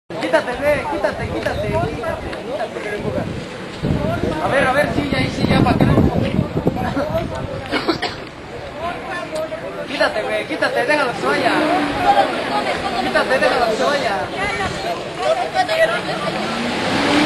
Quítate, ve, quítate. A ver, sí, ya, para que no. Quítate, déjalo que se vaya. Quítate, déjalo que se vaya.